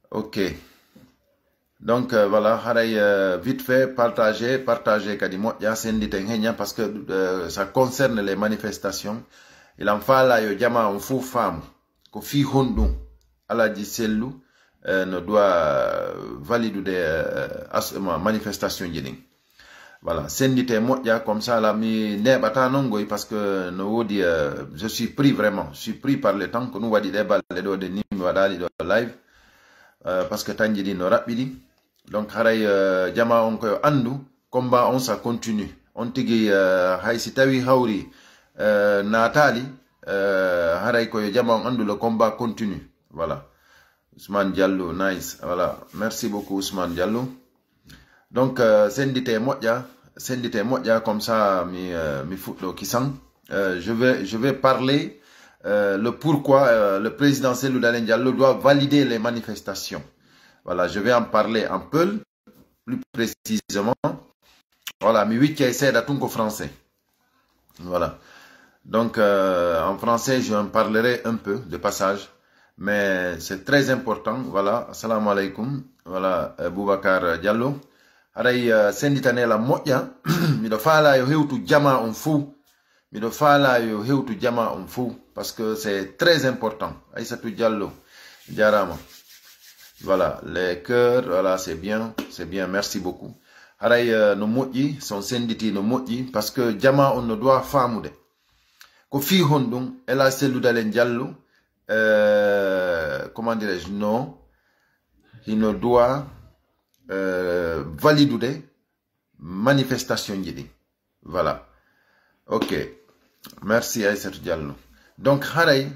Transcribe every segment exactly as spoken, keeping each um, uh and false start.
Ok. Donc euh, voilà, euh, vite fait, partager, partager Kadimo, ya sendi tengenya parce que euh, ça concerne les manifestations. Il en fala yo jama on fou femme, ko fi hondu, ala di sellu, euh, ne doit valider des euh, manifestations jini. Voilà, sendi te moja comme ça la mi ne bata nongoy parce que no wodi euh, je suis pris vraiment, je suis pris par le temps que nous wadi débat les do de nim wadali do live euh, parce que tanji di no rapidi. Donc, haray uh, jama on ko andu combat on ça continue. On tigi uh, hay si tawi hawri uh, natali uh, haray ko jama on andu le combat continue. Voilà. Ousmane Diallo, nice. Voilà. Merci beaucoup Ousmane Diallo. Donc euh, sendite moja, sendite moja comme ça mi uh, mi futlo kisan. Euh, je vais je vais parler euh, le pourquoi euh, le président Cellou Dalein Diallo doit valider les manifestations. Voilà, je vais en parler un peu plus précisément. Voilà, mais oui, qui essaie d'atteindre au français. Voilà. Donc, euh, en français, je en parlerai un peu de passage. Mais c'est très important. Voilà, assalamu alaikum. Voilà, euh, Boubacar Diallo. Aray, euh, senditane la moya. Mi do fala yo heutu jama on fou. Mi do fala yo heutu jama on fou. Parce que c'est très important. Aïssatou Diallo. Diarama. Voilà, les cœurs, voilà, c'est bien, c'est bien, merci beaucoup. Haray, euh, nos moji, sont synditi nos moji, parce que Jama, on ne doit famouder. Ko fi hondung, elle a Cellou Dalein Diallo, euh, comment dirais-je, non, il ne doit euh, valider manifestation jidi. Voilà. Ok. Merci Aïssatou Diallo. Donc, haray,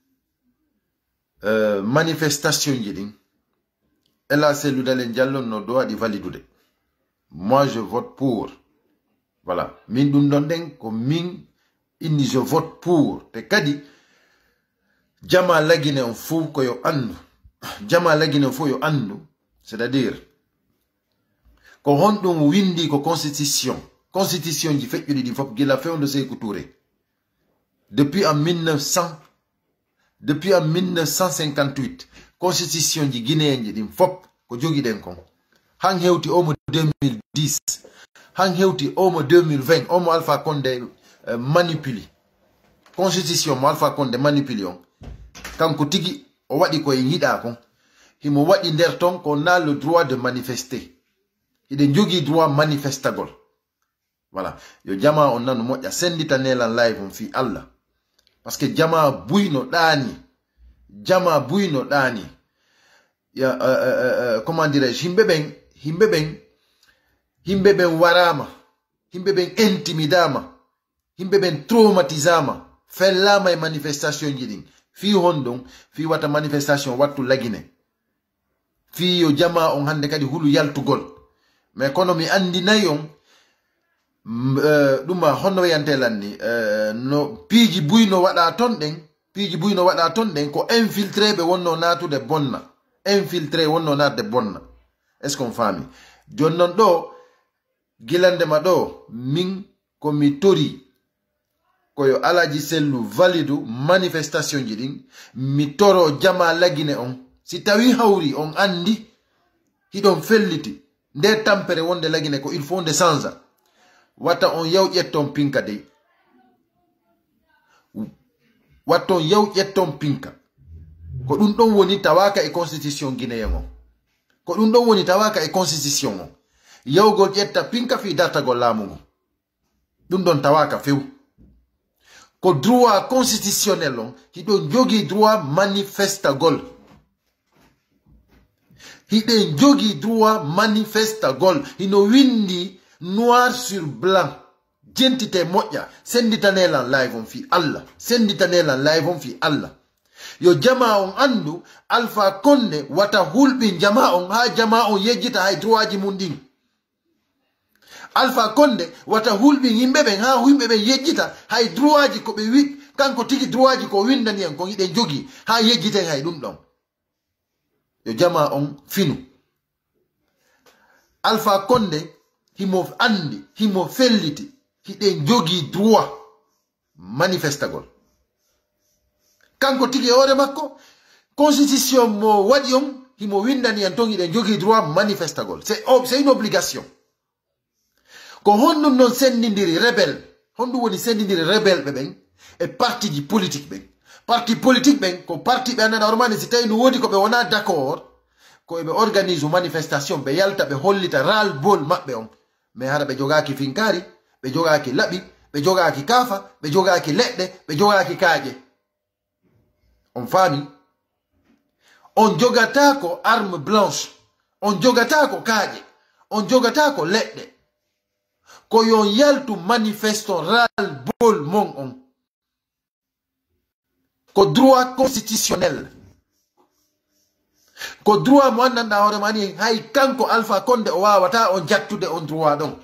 euh, manifestation jidi. Elle a Cellou Dalein Diallo no doit di valider. Moi je vote pour. Voilà. Min dum donden ko min inni je vote pour. Te kadi jama lagine on fou ko yo andu. Jama lagine fou yo andu. C'est-à-dire ko hondum windi ko constitution. Constitution ji fait di fop gila fe on de Sékou Touré. Depuis en mille neuf cents depuis en mille neuf cent cinquante-huit constitution ji guinéen ji dim fop ko jogi den kon han hewti omo deux mille dix han hewti omo deux mille vingt omo Alpha Condé uh, manipuli constitution mo Alpha Condé manipuli on kanko tigi o wadi ko yida kon himo wadi der ton ko na le droit de manifester ide jogi droit manifestagol. Voilà, yo jama on nanu moja sendita nela live on fi Allah. Parce que jama bouino dani, jama bouino dani. Ya, uh, uh, uh, comment dirais-je, himbeben, himbeben, himbeben warama, himbeben intimidama, himbeben traumatisama, fellama e manifestation jiding. Fi hondong, fi wata manifestation watu lagine. Fi yo jama on hande kadi hulu yaltu gol. Mais kono mi andi nayon, Uh, duma hono yantelanni uh, no piji buyno wada ton den piji buyno wada ton den ko infiltré be wonno natu de bonna infiltré wonno natu de bonna est ce qu'on fami jonnon do gilande ma do min ko mi tori ko yo alaji Cellou validu manifestation jidin mi toro jama lagine on si tawi hawri on andi hidon felliti nde tampere wonde lagine ko il faut de sansa wata on yaw yetton pinka de waton yaw yetton pinka ko dum don woni tawaka e constitution guinéen on ko dum don woni tawaka e constitution on yaw go yetta pinka fi data go lamugo dum don tawaka few ko droit constitutionnel on hidon jogi droit manifesta gol hidon jogi droit manifesta gol hino windi noir sur blanc. Gentite moya. Senditane live on fi Allah. Senditane live on fi Allah. Yo jama on andu. Alpha Condé wata hulbin jama on. Ha jama on yejita hay droaji munding. Alpha Condé wata hulbin himbeben. Ha himbeben yejita hay droaji ko be wik. Kanko tiki droaji ko windani en ko ide jogi. Ha yejita hay dum don. Yo jama on finu. Alpha Condé himo andi, himo felliti, hide jogi droit manifestagol. Kanko tigi ore makko, constitution mo wadi on, himo windani en ton iden jogi droit manifestagol. C'est oh, c'est une obligation. Ko honno non sendindiri rebelle, hondu woni sendindiri rebelle be ben e parti di politique ben. Parti politique ben ko parti be anana ormani si tay no wodi ko be wona d'accord ko be organise manifestation be yalta be hollita ral bol mabbe on. Mais hara be jogaki finkari, be jogaki labi, be jogaki kafa, be jogaki ledde, be jogaki kaaje. On fami on jogata ko arme blanche, on jogata ko kaaje, on jogata ko ledde. Ko yon yaltu manifesto ral bol mon on. Ko droit constitutionnel. Ko droit mo andanda hore mani hay kanko Alpha Condé o wawata on jattude on droit don.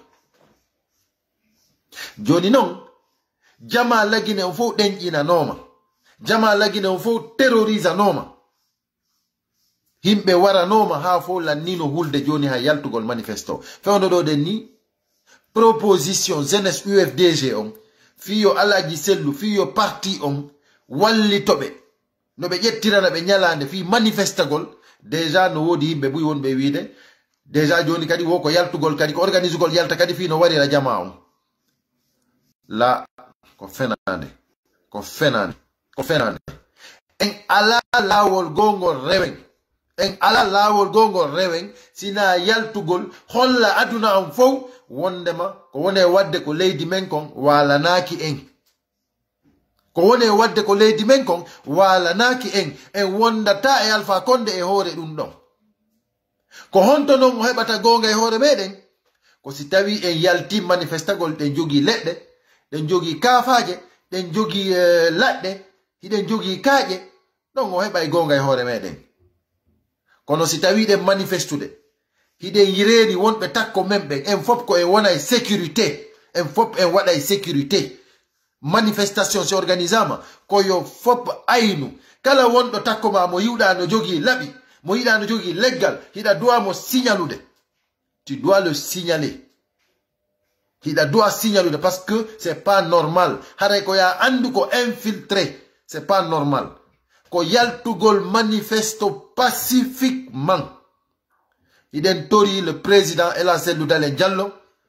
Joni non jama lagine on fo denjina noma. Jama lagine on fo terrorisa noma. Himbe wara noma ha fo lannino hulde joni ha yaltugol manifesto. Fewndo do den ni proposition jeunesse U F D G on fiyo Alaji Sellu fiyo parti on walli tobe no be jettirana be nyalande fi manifestagol déjà no wodi yimbe buy won be wiide déjà joni kadi wo ko yaltugol kadi ko organise gol yalta kadi fi no wari la jama on la ko fenande ko fenande ko fenande en ala lawol gongo rewen en ala lawol gongo rewen sina yaltugol holla aduna on fow wondema ko wone wadde ko leydi men kon wala naaki en ko wone wadde ko leydi men kon wala naaki en en wondata e Alpha Condé e hoore dum don ko honto non o hebata gonga e hoore meden ko si tawi en yalti manifestagol den jogi ledde den jogi kaafaje den jogi uh, ladde hiden jogi kaaje don o heba e gonga e hoore meden kono si tawi den manifestude hiden yireni wonbe takko membe en fop ko e wona e sécurité en fop en wada e sécurité manifestation se organisama ko yo fop aynu kala wondo takko ma mo yiwda no jogi labi mo yida no jogi leggal hida doit mo signalude tu dois le signaler hida doit signalude parce que c'est pas normal hare ko ya andu ko infiltré c'est pas normal ko yaltugol manifesto pacifiquement. Iden tori le président El Hadji Dalen Diallo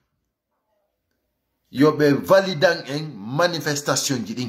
yobe validant en manifestation jidin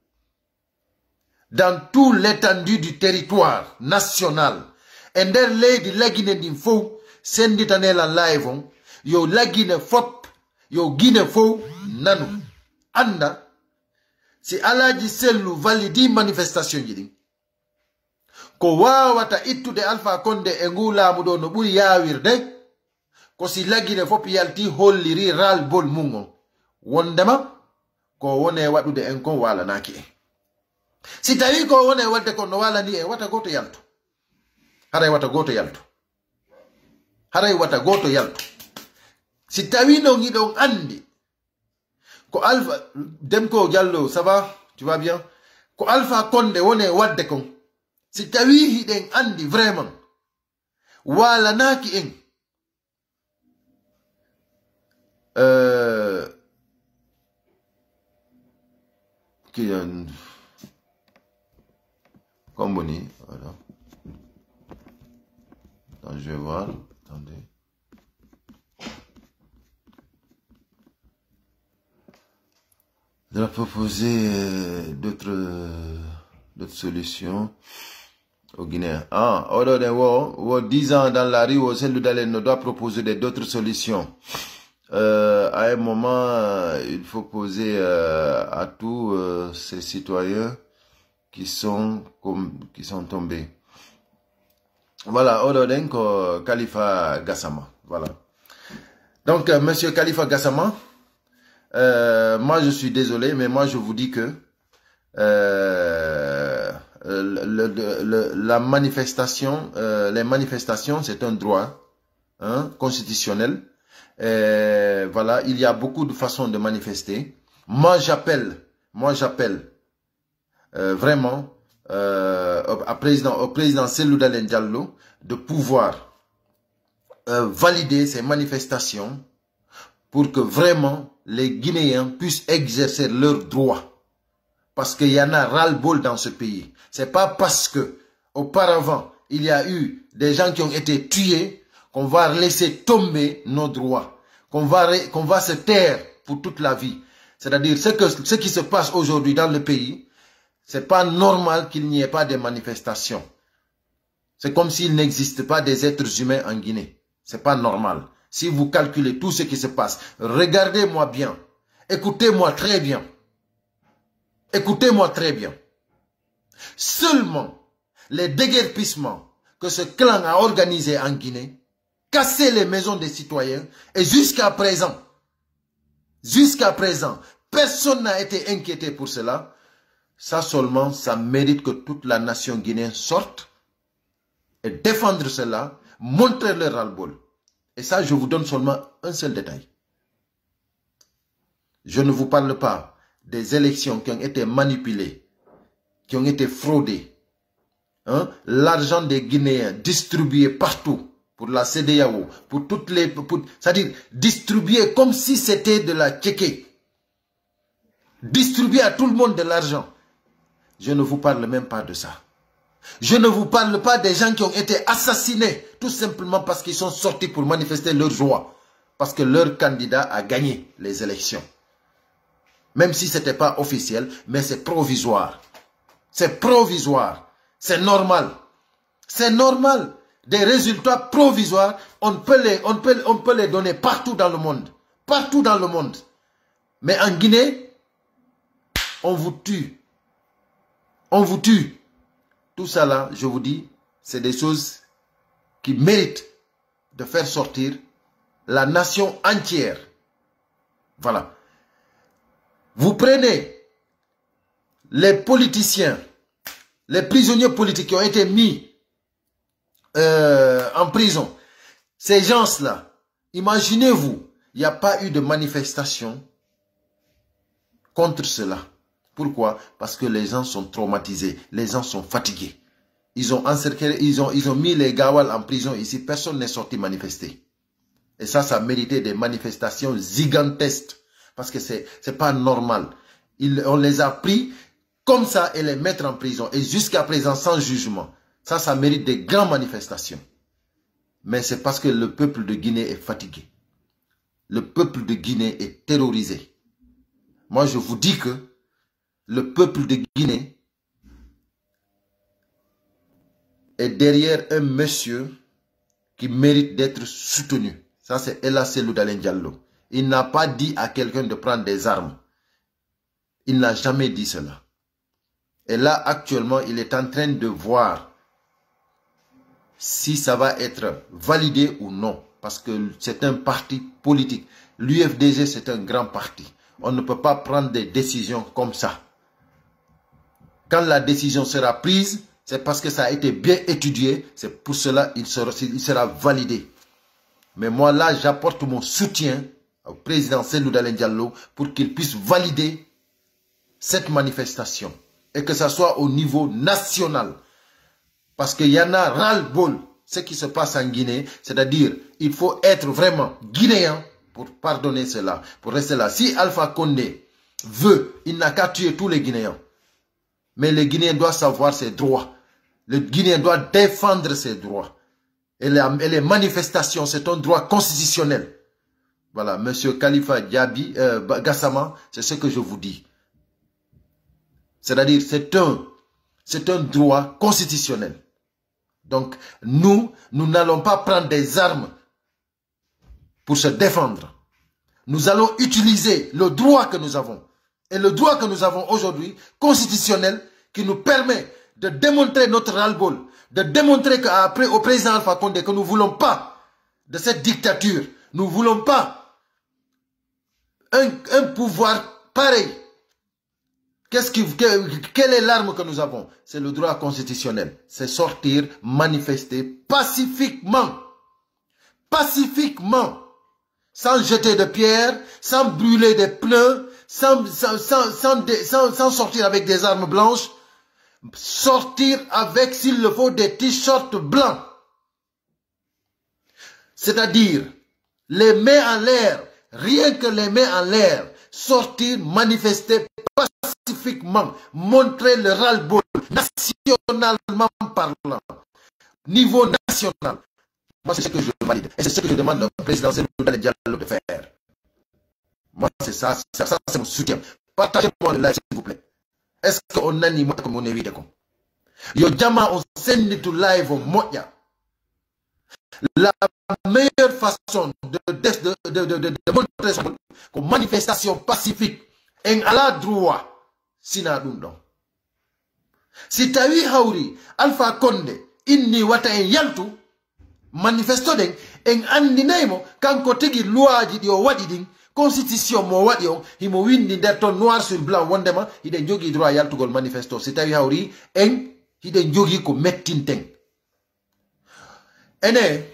dans tout l'étendue du territoire national and der lady lagine din fo senditanela live on yo lagine fop yo gine fo nanu anda si Alaji Sellu validi manifestation jidin ko wawata ittude Alpha Condé e ngulamu do no buri yawirde ko si lagine fop yalti holliri ral bol mungo wondema ko wone wadude en kon wala naki en si tawi ko wone wadde ko no wala ni en wata goto yalto haray wata goto yalto haray wata goto yalto si tawi no ngidon andi ko Alpha Demko Diallo ça va tu vas bien ko Alpha Condé wone wadde kon si tawi hiden andi vraiment wala naki en euh qui un comme boni voilà. Attends, je vais voir, attendez. Il a proposé euh, d'autres euh, d'autres solutions aux Guinéens. Ah, alors de wo, dix ans dans la rue, Cellou Dalen ne doit proposer d'autres solutions. Euh, à un moment, euh, il faut poser euh, à tous euh, ces citoyens qui sont comme qui sont tombés. Voilà, Ododenko Khalifa Gassama. Voilà. Donc, euh, Monsieur Khalifa Gassama, euh, moi je suis désolé, mais moi je vous dis que euh, le, le, le, la manifestation, euh, les manifestations, c'est un droit hein, constitutionnel. Et voilà, il y a beaucoup de façons de manifester. Moi j'appelle, moi j'appelle euh, vraiment euh, au président, au président Cellou Dalen Diallo de pouvoir euh, valider ces manifestations pour que vraiment les Guinéens puissent exercer leurs droits. Parce qu'il y en a ras-le-bol dans ce pays. C'est pas parce que auparavant il y a eu des gens qui ont été tués, qu'on va laisser tomber nos droits, qu'on va, qu'on va se taire pour toute la vie. C'est-à-dire, ce, que, ce qui se passe aujourd'hui dans le pays, c'est pas normal qu'il n'y ait pas de manifestations. C'est comme s'il n'existe pas des êtres humains en Guinée. C'est pas normal. Si vous calculez tout ce qui se passe, regardez-moi bien. Écoutez-moi très bien. Écoutez-moi très bien. Seulement les déguerpissements que ce clan a organisés en Guinée, casser les maisons des citoyens, et jusqu'à présent, jusqu'à présent, personne n'a été inquiété pour cela. Ça seulement, ça mérite que toute la nation guinéenne sorte et défendre cela, montrer leur ras-le-bol. Et ça, je vous donne seulement un seul détail. Je ne vous parle pas des élections qui ont été manipulées, qui ont été fraudées. Hein? L'argent des Guinéens distribué partout pour la C D A O, pour toutes les... C'est-à-dire distribué comme si c'était de la tchéké. Distribué à tout le monde de l'argent. Je ne vous parle même pas de ça. Je ne vous parle pas des gens qui ont été assassinés tout simplement parce qu'ils sont sortis pour manifester leur joie. Parce que leur candidat a gagné les élections. Même si ce n'était pas officiel, mais c'est provisoire. C'est provisoire. C'est normal. C'est normal. Des résultats provisoires, on peut, les, on, peut, on peut les donner partout dans le monde. Partout dans le monde. Mais en Guinée, on vous tue. On vous tue. Tout ça là, je vous dis, c'est des choses qui méritent de faire sortir la nation entière. Voilà. Vous prenez les politiciens, les prisonniers politiques qui ont été mis euh, en prison. Ces gens-là, imaginez-vous, il n'y a pas eu de manifestation contre cela. Pourquoi? Parce que les gens sont traumatisés, les gens sont fatigués. Ils ont encerclé, ils ont, ils ont mis les Gawal en prison ici, personne n'est sorti manifester. Et ça, ça méritait des manifestations gigantesques. Parce que c'est c'est pas normal. Ils, on les a pris comme ça et les mettre en prison. Et jusqu'à présent, sans jugement. Ça, ça mérite des grandes manifestations. Mais c'est parce que le peuple de Guinée est fatigué. Le peuple de Guinée est terrorisé. Moi, je vous dis que le peuple de Guinée est derrière un monsieur qui mérite d'être soutenu. Ça, c'est Ella Selou Dalein Diallo. Il n'a pas dit à quelqu'un de prendre des armes. Il n'a jamais dit cela. Et là, actuellement, il est en train de voir si ça va être validé ou non. Parce que c'est un parti politique. L'U F D G, c'est un grand parti. On ne peut pas prendre des décisions comme ça. Quand la décision sera prise, c'est parce que ça a été bien étudié. C'est pour cela qu'il sera, il sera validé. Mais moi, là, j'apporte mon soutien au président Selou Dalein Diallo pour qu'il puisse valider cette manifestation. Et que ça soit au niveau national. Parce qu'il y en a ras-le-bol ce qui se passe en Guinée. C'est-à-dire, il faut être vraiment guinéen pour pardonner cela, pour rester là. Si Alpha Condé veut, il n'a qu'à tuer tous les Guinéens. Mais le Guinéen doit savoir ses droits. Le Guinéen doit défendre ses droits. Et les, et les manifestations, c'est un droit constitutionnel. Voilà, monsieur Khalifa Diaby, euh, Gassama, c'est ce que je vous dis. C'est-à-dire, c'est un, c'est un droit constitutionnel. Donc, nous, nous n'allons pas prendre des armes pour se défendre. Nous allons utiliser le droit que nous avons. Et le droit que nous avons aujourd'hui, constitutionnel, qui nous permet de démontrer notre ras-le-bol, de démontrer qu'après au président Alpha Condé que nous ne voulons pas de cette dictature, nous ne voulons pas un, un pouvoir pareil. Qu'est-ce qui, quelle est l'arme que nous avons? C'est le droit constitutionnel. C'est sortir, manifester pacifiquement. Pacifiquement. Sans jeter de pierres, sans brûler des pneus, sans, sans, sans, sans, sans, sans sortir avec des armes blanches. Sortir avec, s'il le faut, des t-shirts blancs. C'est-à-dire, les mains en l'air, rien que les mains en l'air, sortir, manifester pacifiquement, montrer le ras-le-bol, nationalement parlant. niveau national. Moi, c'est ce que je valide. Et c'est ce que je demande au président Cellou Diallo de faire. Moi, c'est ça. Ça, ça c'est mon soutien. Partagez-moi le live, s'il vous plaît. Est-ce qu'on a ni moi comme on évite comme Yo jama on send to live au moya. La meilleure façon de de de de de, de montrer comme manifestation pacifique en à la droit sina dum don. Si tawi hawri Alpha Condé inni wata en yaltu manifesto den en andinaymo kanko tigi loi di o wadi din constitution mo wadi on himo windi der ton noir sur blanc wondema hide jogi droit yaltugol manifesto si tawi hawri en hide jogi ko mettinten ene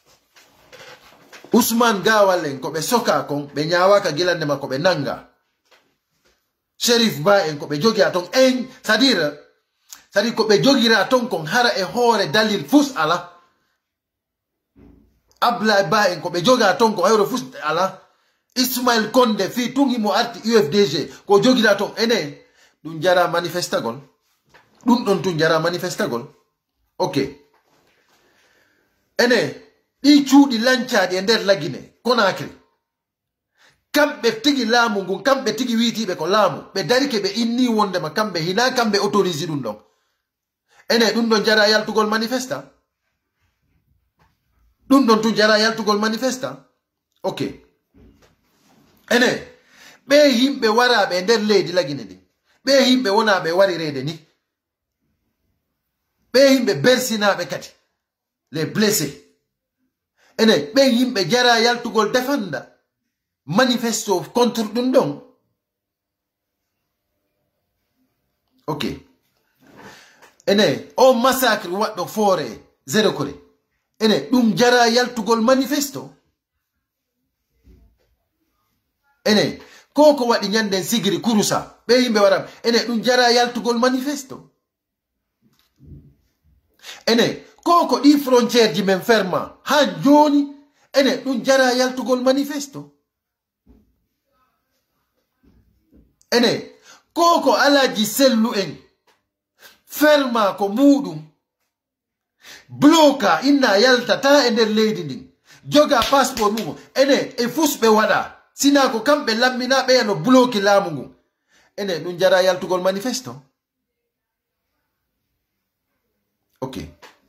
Ousmane Gawalen ko be soka kon be nyaawaka gilande makko be nanga Sheriff Ba en ko be jogi aton en c'est-à-dire c'est-à-dire ko be jogira aton kon hara e hoore dalil fus ala Abla Ba en ko be joga aton ko hayro fus ala Ismail Konde fi tungi mo arti U F D G ko jogira aton ene dun jara manifestagol dun don tun jara manifestagol ok ene di cuudi lanciadi e nder lagine Conakry kambe tigi laamu ngun kambe tigi wiitibe ko laamu be darike be inni wondema kambe hina kambe autorise dum don ene dum don jara yaltugol manifesta dum don tun jara yaltugol manifesta ok ene be yimbe warabe nder leydi lagine din be yimbe wonabe wari rede ni be yimbe bersinabe kati les blessés ene be yimbe jara yaltugol defanda manifesto contre dum don ok ene o massacre waddo fore zero kore ene dum jara yaltugol manifesto ene koko wadi nyanden sigiri kurusa be yimbe waram ene dum jara yaltugol manifesto ene koko di frontière di men ferma ha joni ene dum jara yaltugol manifesto ene koko alaji sellu en ferma ko mudum bloka inna yalta ta e nder leydi ndin joga passeport mugo ene e fusbe wada sina ko kambe lammina be no bloki laamu ngu ene dum jara yaltugol manifesto ok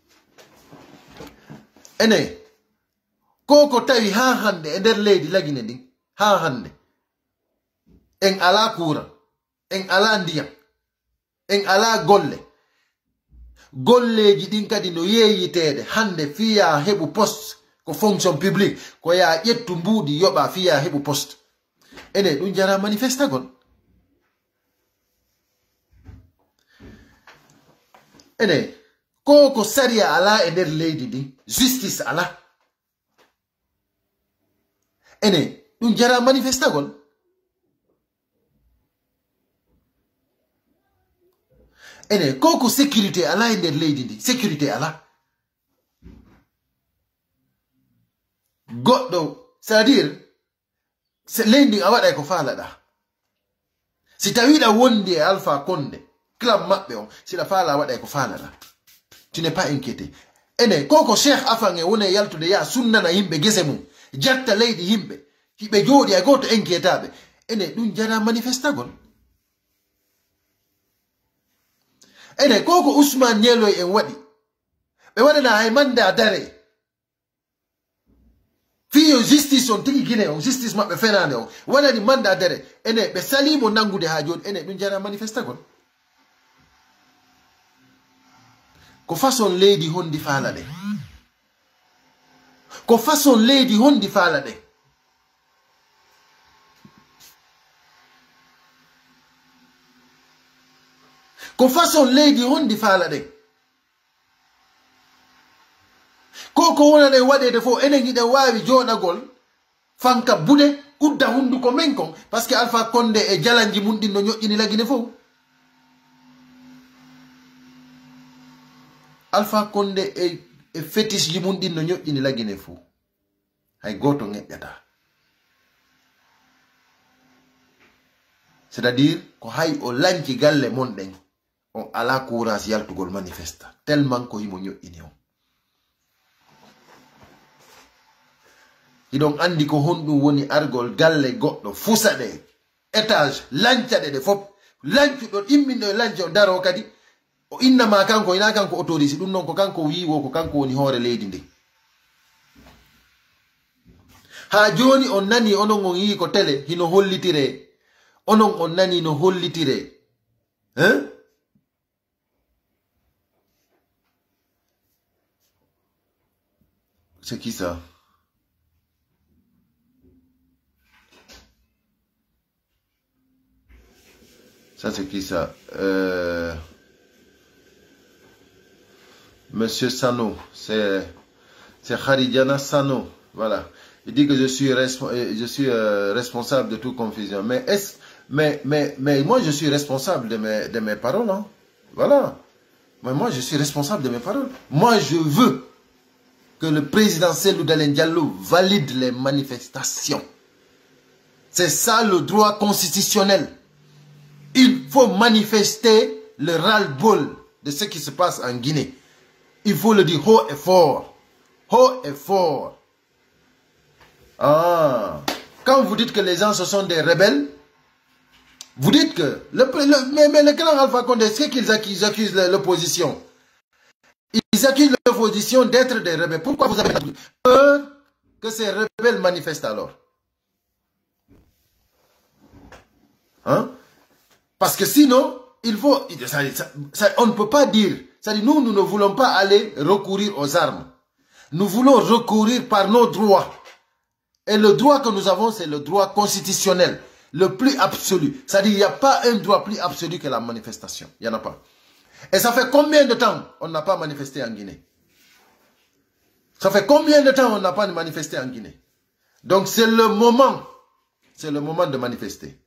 ene koko tawi ha hande e nder leydi lagine ndin ha hande en ala kura en ala ndiyam en ala golle golleji din kadi no yeyitede hande fiya hebu poste ko fonction publique ko ya yettu mbudi yoba fiya hebu poste ene dum jara manifestagon ene koko saria ala e nder leydi din justice ala ene dum jara manifestagon ene koko sécurité ala e nder leydi ndi sécurité ala goddo c'est-à-dire c'est leydi a waɗa ko faalaɗa si tawiɗa wondi e Alpha Condé club maɓɓe on siɗa faala waɗa ko faalaɗa tu n'es pas inquiété ene koko Cheikh Afan e woni yaltude ya sunnana yimɓe gese mum jatta leydi yimɓe hiɓe jooɗi e goto inquiétaɓe ene ɗum jara manifestagol ene koko Ousmane Ñeloy en waɗi ɓe waɗana hay manda dare fiyo justice on tigi Guinée on justice maɓɓe fenande on waɗani manda dare ene ɓe salimo nangude ha joni ene ɗum jara manifestagol ko façon leydi hondi faala ɗe ko façon leydi hondi faala ɗe ko façon leydi hondi faala ɗe ko ko wonane waɗede fof enen giɗen wawi joɗagol fanka buɗe udda hunduko men kon par ce que Alpha Condé e jalanji mum ɗin no ñoƴƴini lagine fof Alpha Condé e, e fétiche ji mum ɗin no ñoƴƴini lagine fof hay goto ŋeƴƴata c'est à dire ko hay o lanci galle mon ɗen on ala courage yaltugol manifesta tellement ko himo ñoƴƴini on Idon andi ko honɗum woni argol galle goɗɗo fusade étage lancade de fop lancuɗo imminɗo lance o daro kadi o innama kanko ina kanko autorisi ɗum non ko kanko wiwo ko kanko woni hoore leydi ndi ha joni on nani onon on yi ko télé hino hollitire onon on nani no hollitire hein c'est qui ça? Ça, c'est qui ça? euh... Monsieur Sano. C'est Kharidjana Sano. Voilà. Il dit que je suis, resp je suis euh, responsable de toute confusion. Mais, est mais, mais, mais moi, je suis responsable de mes, de mes paroles. Hein? Voilà. Mais moi, je suis responsable de mes paroles. Moi, je veux que le président Cellou Dalein Diallo valide les manifestations. C'est ça le droit constitutionnel. Il faut manifester le ras-le-bol de ce qui se passe en Guinée. Il faut le dire haut et fort. Haut et fort. Ah. Quand vous dites que les gens ce sont des rebelles, vous dites que... Le, le, mais, mais le grand Alpha Condé, c'est qu'ils accusent, accusent l'opposition. Ils accusent l'opposition d'être des rebelles. Pourquoi vous avez peur que ces rebelles manifestent alors? Hein? Parce que sinon, il faut... Ça, ça, ça, on ne peut pas dire... C'est-à-dire, nous, nous ne voulons pas aller recourir aux armes. Nous voulons recourir par nos droits. Et le droit que nous avons, c'est le droit constitutionnel. Le plus absolu. C'est-à-dire, il n'y a pas un droit plus absolu que la manifestation. Il n'y en a pas. Et ça fait combien de temps on n'a pas manifesté en Guinée? Ça fait combien de temps on n'a pas manifesté en Guinée? Donc, c'est le moment. C'est le moment de manifester.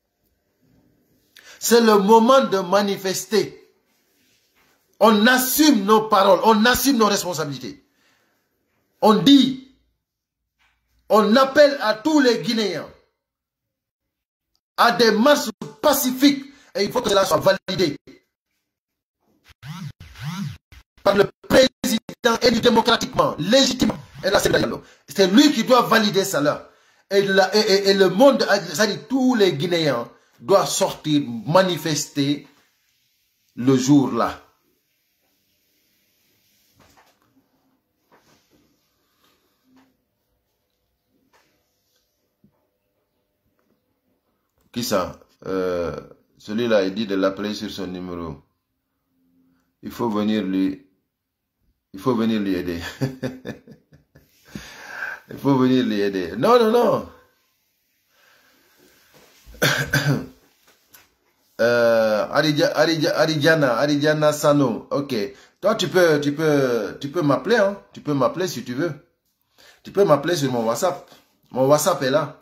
C'est le moment de manifester. On assume nos paroles, on assume nos responsabilités. On dit, on appelle à tous les Guinéens à des marches pacifiques et il faut que cela soit validé par le président élu démocratiquement, légitimement. C'est lui qui doit valider cela. Et, la, et, et, et le monde, c'est-à-dire tous les Guinéens doivent sortir, manifester le jour-là. Qui ça? euh, Celui-là, il dit de l'appeler sur son numéro. Il faut venir lui... Il faut venir lui aider. Il faut venir lui aider. Non, non, non. euh, Aridjana, Aridjana Sano. Ok. Toi, tu peux, tu peux, tu peux m'appeler, hein. Tu peux m'appeler si tu veux. Tu peux m'appeler sur mon WhatsApp. Mon WhatsApp est là.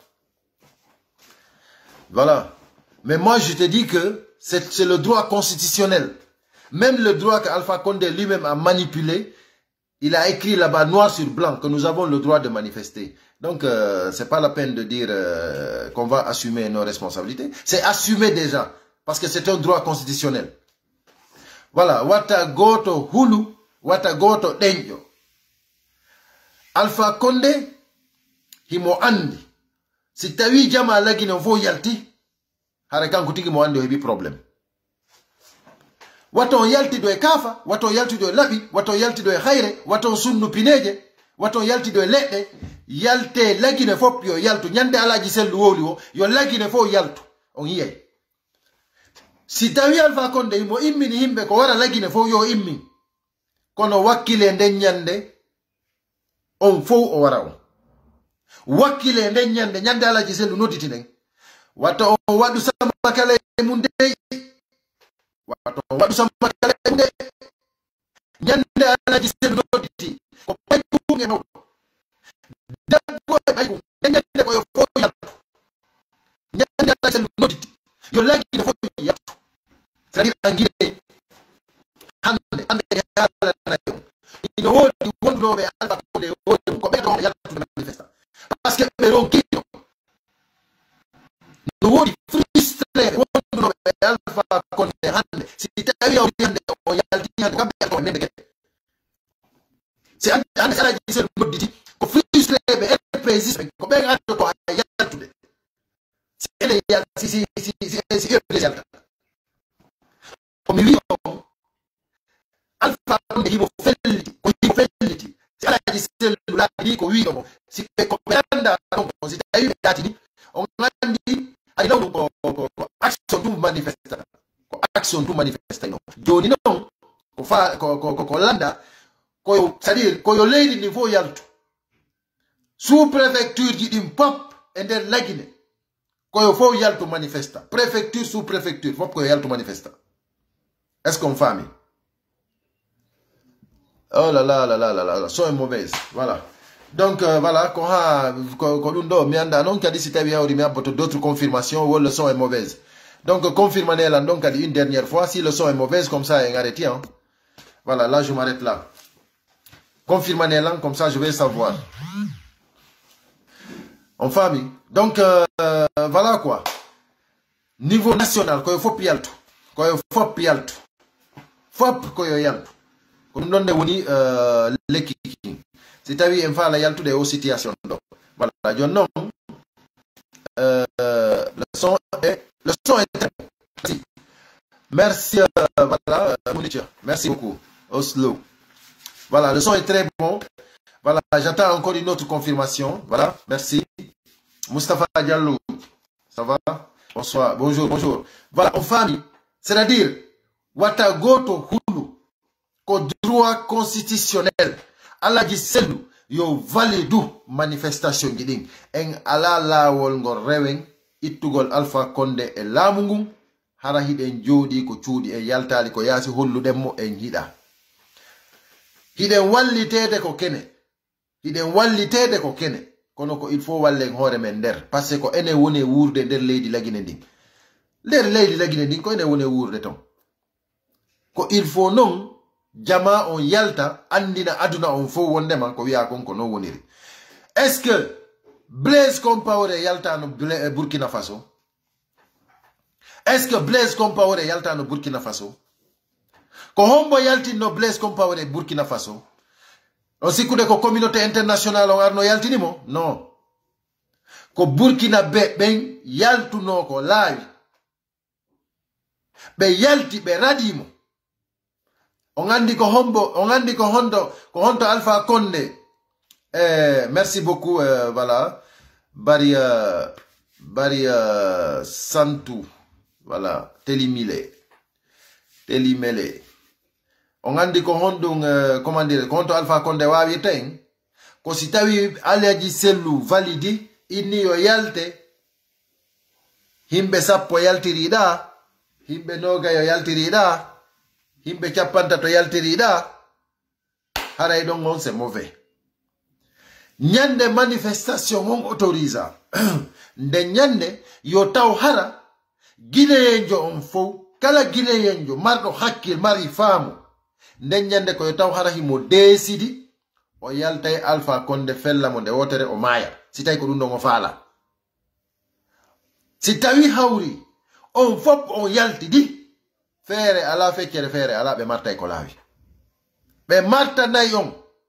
Voilà. Mais moi, je te dis que c'est le droit constitutionnel. Même le droit qu'Alpha Condé lui-même a manipulé, il a écrit là-bas noir sur blanc que nous avons le droit de manifester. Donc, euh, c'est pas la peine de dire euh, qu'on va assumer nos responsabilités. C'est assumé déjà, parce que c'est un droit constitutionnel. Voilà. Wata goto hulu, wata goto denjo. Alpha Condé, himo andi. Si tawi jama lagi no vo yalti, hare kanko tigi mo andi hebi problème. Waton yalti do e kafa, waton yalti do e labi, waton yalti do e khayre, waton sunnu pineje, waton yalti do e ledde, yalte lagi ne fop yo yaltu, nyande alaji sellu woli wo, yo lagi ne fo yaltu, on yiyay. Si tawi Alpha Condé mo immini himbe ko wara lagi ne fo yo immi, kono wakile nden nyande, on fo o wara on. Wakile nden nyande nyande alaji sellu noditi nden wato o wadu sama kala munde wato o wadu sama kala munde nyande alaji sellu noditi ko payku ngeno dabbo ayku nyande ko yo fo yattu nyande alaji sellu noditi yo lagi fo yattu c'est-à-dire angire hande hande hala na yo ino wodi wondo be Alpha Condé wodi ko be do yattu manifesta. Parce que Peron Kino, nous avons frustré, nous avons Alpha Condé, si tu as eu un bien, on y a dit, c'est un peu de c'est un peu de frustré, résiste ko be ga to yaltude si ele si si si si si yalta ko mi wi alfa ko hibo felliti ko hibo felliti si ala di cellula di ko wi ko si ko benda ko si tawi dati ni on ngandi ay law ko action du manifesta ko action du manifesta no joni non ko fa ko ko ko landa ko c'est-à-dire ko yo leydi niveau yaltu sous préfecture di dim pop e nder lagine ko yo fo yaltu manifesta préfecture sous préfecture fop ko yaltu manifesta est-ce qu'on famille oh là là là là là là son est mauvaise voilà donc euh, voilà ko ha ko ko dundo mi anda non kadi si tawi hawri mi abboto d'autres confirmations ou le son est mauvaise donc confirmez là donc kadi une dernière fois si le son est mauvaise comme ça et arrêtez hein. Voilà là je m'arrête là confirmez là comme ça je vais savoir en famille donc euh, euh, voilà quoi niveau national ko faut pialto ko faut pialto fop ko yo yaltu ko dum don de woni euh, l'équipe c'est à dire en fa la yaltu de aux situations donc voilà je non euh, le son est le son est très bon. Merci merci euh, voilà euh, merci beaucoup Oslo voilà le son est très bon voilà j'attends encore une autre confirmation voilà merci Mustafa Diallo ça va bonsoir bonjour bonjour voilà en famille c'est à dire wata goto hulu ko droit constitutionnel ala ji selu yo validu manifestation gidin en ala lawol ngol rewen ittugol Alpha Condé e lamungu hara hiden jodi ko cuudi e yaltali ko yasi holludemmo en hida hiden wallitede ko kene hiden wallitede ko kene kono ko il faut wallen hore men der parce que ene woni wurde der leydi lagine ndin der leydi lagine ndin ko ene woni wurde ton ko il faut non jama on yalta andina aduna on fo wondema ko wiya kon ko no woniri est-ce que Blaise Compaoré yalta no Burkina Faso est-ce que Blaise Compaoré yalta no Burkina Faso ko hombo yalti no Blaise Compaoré Burkina Faso on sikude ko communauté internationale on arno yaltinimo non ko Burkina be ben yaltuno ko laawi be yalti be radimo on andi ko hombo on andi ko hondo ko honto Alpha Condé eh merci beaucoup euh, voilà bari euh, bari euh, santu voilà telimile telimele on andi ko hondo euh, comment dire ko honto Alpha Condé wawi ten ko si tawi alaji sellu validi inni yo yalte himbe sappo yaltirida himbe noga yo yaltirida himbe capanta to yaltirida haray don on c'est mauvais nyande manifestation on autorisa nde nyande yo taw hara gineyenjo on fo kala gineyenjo mardo hakkil mari faamu nde nyande ko yo taw hara himo desidi o yaltay Alpha Condé fellamo nde wotere o maya si tay ko dum don o faala si tawi hawri on fop on yaltidi fere ala feccere fere ala be marta ko lawi be marta nay on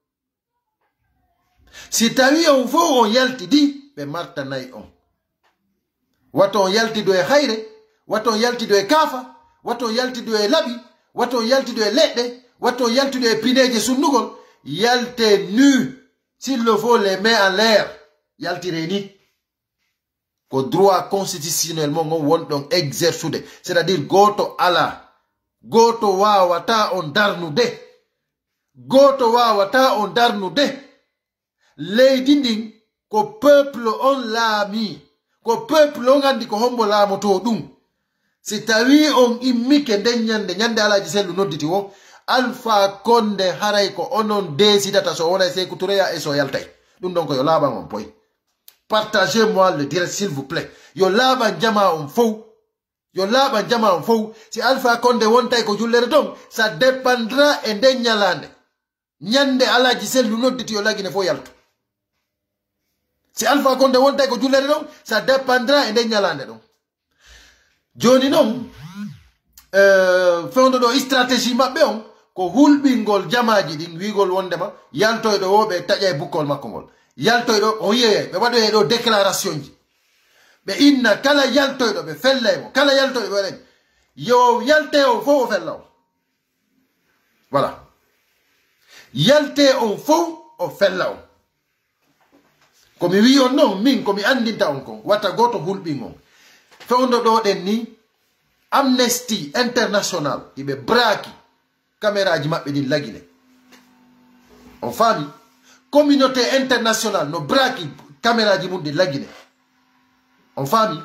si tawi on fo on yalti di be marta nay on wato on yalti do e hayre wato on yalti do e kafa wato on yalti do e labi wato on yalti do e ledde wato on yalti do e pineje sunnugol yalte nu s'il le faut les mains en l'air yalti reni ko droit constitutionnellement on won donc exercer c'est-à-dire goto ala goto wawata on darnude goto wawata on darnude leydi ndin ko peuple on laami ko peuple on andi ko hombo laamo to dum si tawi on immike nden nyande nyande alaji sellu nodditi wo Alpha Condé haray ko onon desidata so wona Sékou Touré e so yaltay dum donc yo laban on poy partagez-moi le direct s'il vous plaît yo laban jama on fou yo laban jama on fou si Alpha Condé wontay ko jullere don ça dépendra e nden nyalande nyande alaji sellu nodditi yo lagine fo yalto si Alpha Condé wontay ko jullere don ça dépendra e nden nyalande don joni non euh fondo do stratégie mabbe on ko hulbingol jamaaji din wigol wondema yaltoydo wobe tajay bukkol makko ngol yaltoyɗo o yiye ɓe waɗoye ɗo déclaration ji ɓe inna kala yaltoyɗo ɓe fellemo kala yaltoyɗo ɓe waɗen yo yalte o fof o fella o voilà yalte on fof o fella o komi wi on noon min komi andinta on kon watta goto hulɓin on fewdo ɗo ɗen ni Amnesty International iɓe braki caméraji maɓɓe ɗin lagine on faami communauté internationale no braki caméraji mum ɗin lagine on faami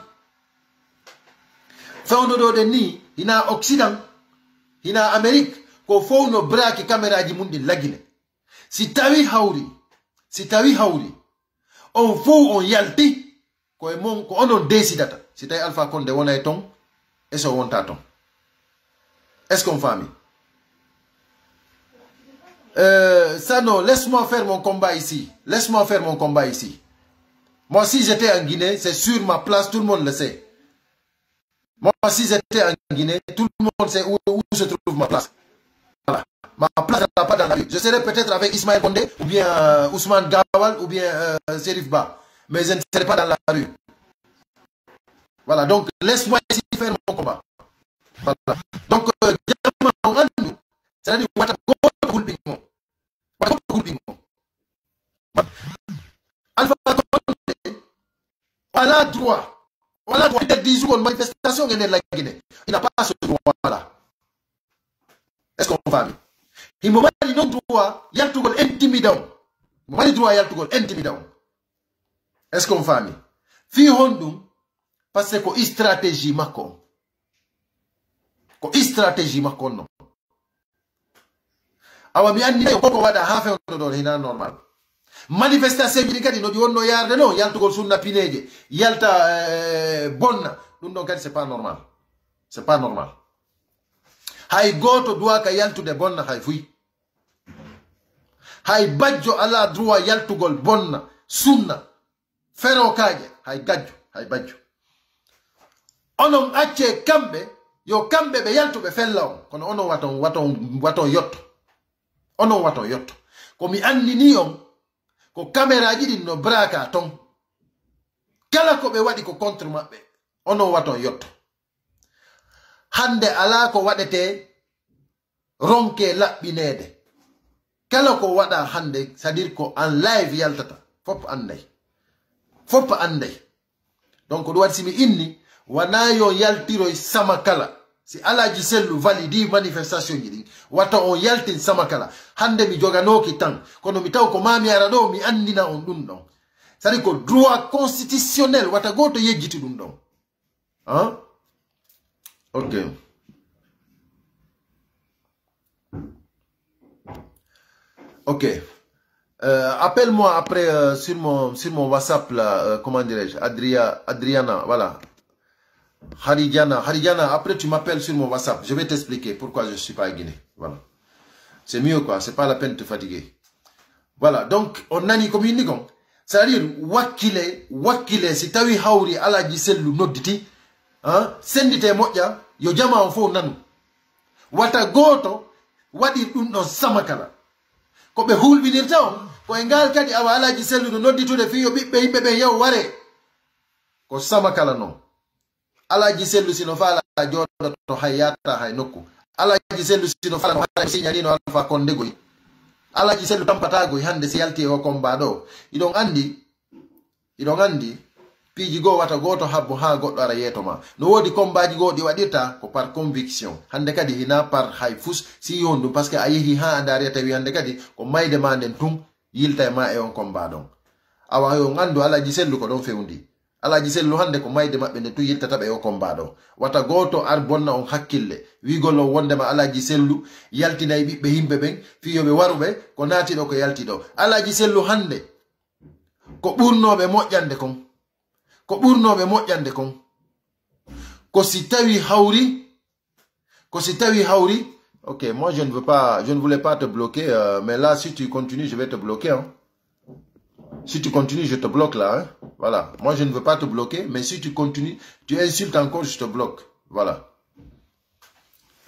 fewdo ɗo ɗen ni hina Occident hina Amérique ko fof no braki caméraji mum ɗin lagine si tawi hawri si tawi hawri on fof on yalti koye mon ko onon décidata si tawi Alpha Condé wona e ton e so wonta ton est ce qu'on famille euh, ça non, laisse-moi faire mon combat ici laisse-moi faire mon combat ici. Moi si j'étais en Guinée, c'est sur ma place, tout le monde le sait. Moi si j'étais en Guinée, tout le monde sait où, où se trouve ma place. Voilà. Ma place n'est pas dans la rue. Je serais peut-être avec Ismaël Condé, ou bien euh, Ousmane Gawal, ou bien euh, Serif Ba. Mais je ne serai pas dans la rue. Voilà, donc laisse-moi ici faire mon combat. Voilà. Donc, euh, c'est-à-dire, Alpha Condé, voilà droit. Voilà droit de dix jours de manifestation de la Guinée. Il n'a pas ce droit-là. Est-ce qu'on va dire? Il m'a dit non droit, il y a tout le intimidant. Il m'a dit droit, il y a tout le intimidant. Est-ce qu'on va dire? Fi hondum, parce que c'est une stratégie makon. Une stratégie makon non. Awa mi andi ko ko wada ha fe do hina normal. Manifestation ji kadi no di wonno yarde no yaltugol sunna pineje yalta euh, bonna dum don kadi c'est pas normal. C'est pas normal. Hay goto doit ka yaltude bonna hay fuy. Hay badjo ala droit yaltugol bonna sunna fero kaje hay gadjo hay badjo. Onon acce kambe yo kambe be yaltube fellaw kono onon waton waton waton yotto. Onon waton yotto. Ko mi andini on ko caméra ji din no braka ton. Kala ko be wadi ko contre mabbe. Onon waton yotto. Hande ala ko wadete ronke labbinede. Kala ko wada hande, c'est-à-dire ko en live yaltata. Fop anday. Fop anday. Donc do wadi simi inni wana yo yaltiro sama kala. Si alaji sellu validi manifestation jidi wata on yaltin samakala hande mi jogano ki tan kono mi taw ko mami ara do mi andina on dum don sari ko droit constitutionnel wata goto yejjiti dum don hein OK OK euh, appelle-moi après euh, sur mon sur mon WhatsApp là euh, comment dirais-je Adria Adriana voilà Haridjana, Haridjana, après tu m'appelles sur mon WhatsApp. Je vais t'expliquer pourquoi je ne suis pas à Guinée. Voilà. C'est mieux quoi, c'est pas la peine de te fatiguer. Voilà, donc on a ni communiquons. C'est-à-dire, wakile, wakile, si tawi hauri ala giselu noditi, hein, sendite moja, yo jama on fo nanu. Wata goto, wadi non samakala. Ko be hulbinirta on, ko engal kadi awa ala giselu noditi de fiyo bibbe himbe be yaw ware. Ko samakala non. Ala giselu sino fala jodo to hayata hay nokku ala giselu sino fala no hala signali no Alpha Condé goy ala giselu tampata goy hande si yalti o combat do idon andi idon andi piji go wata goto habbo ha goddo ara yeto ma no wodi combat ji go di wadirta ko par conviction hande kadi hina par hay fus si yondu parce que ayehi ha andare tawi hande kadi ko mayde ma den tum yilta ma e on combat don awa yo ngandu ala giselu ko don fewndi ala giselu hande ko mayde mabbe ne tu yiltata be o combat do wata goto ar bonna on hakkille wi gollo wonde ma ala giselu yaltinay bibbe himbe ben fiyobe warube ko naati do ko yalti do ala giselu hande ko burnobe mojjande kon ko burnobe mojjande kon ko si tawi hawri ko si tawi hawri OK moi je ne veux pas je ne voulais pas te bloquer euh, mais là si tu continues je vais te bloquer hein. Si tu continues, je te bloque là. Hein? Voilà. Moi, je ne veux pas te bloquer. Mais si tu continues, tu insultes encore, je te bloque. Voilà.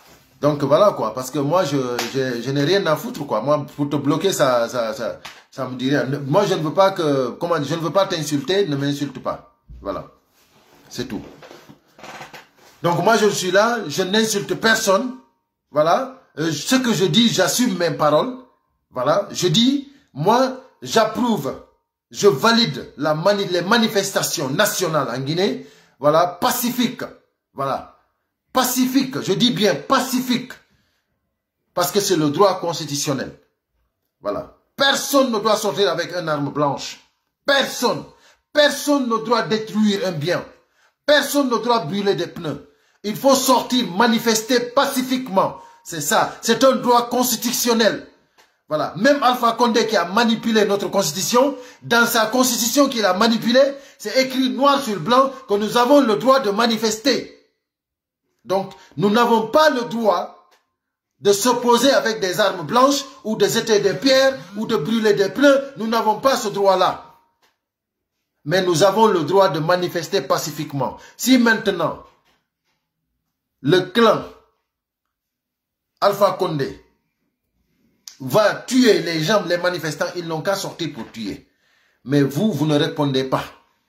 Donc voilà quoi, parce que moi je, je, je n'ai rien à foutre quoi. Moi pour te bloquer ça, ça, ça, ça me dit rien. Moi je ne veux pas que, comment dire, je ne veux pas t'insulter, ne m'insulte pas. Voilà, c'est tout. Donc moi je suis là, je n'insulte personne. Voilà, euh, ce que je dis, j'assume mes paroles. Voilà, je dis, moi j'approuve, je valide la mani les manifestations nationales en Guinée. Voilà, pacifique. Voilà. Pacifique, je dis bien pacifique, parce que c'est le droit constitutionnel. Voilà. Personne ne doit sortir avec une arme blanche. Personne. Personne ne doit détruire un bien. Personne ne doit brûler des pneus. Il faut sortir, manifester pacifiquement. C'est ça. C'est un droit constitutionnel. Voilà. Même Alpha Condé qui a manipulé notre constitution, dans sa constitution qu'il a manipulée, c'est écrit noir sur blanc que nous avons le droit de manifester. Donc, nous n'avons pas le droit de s'opposer avec des armes blanches ou de jeter des pierres ou de brûler des pneus. Nous n'avons pas ce droit-là. Mais nous avons le droit de manifester pacifiquement. Si maintenant, le clan Alpha Condé va tuer les gens, les manifestants, ils n'ont qu'à sortir pour tuer. Mais vous, vous ne répondez pas.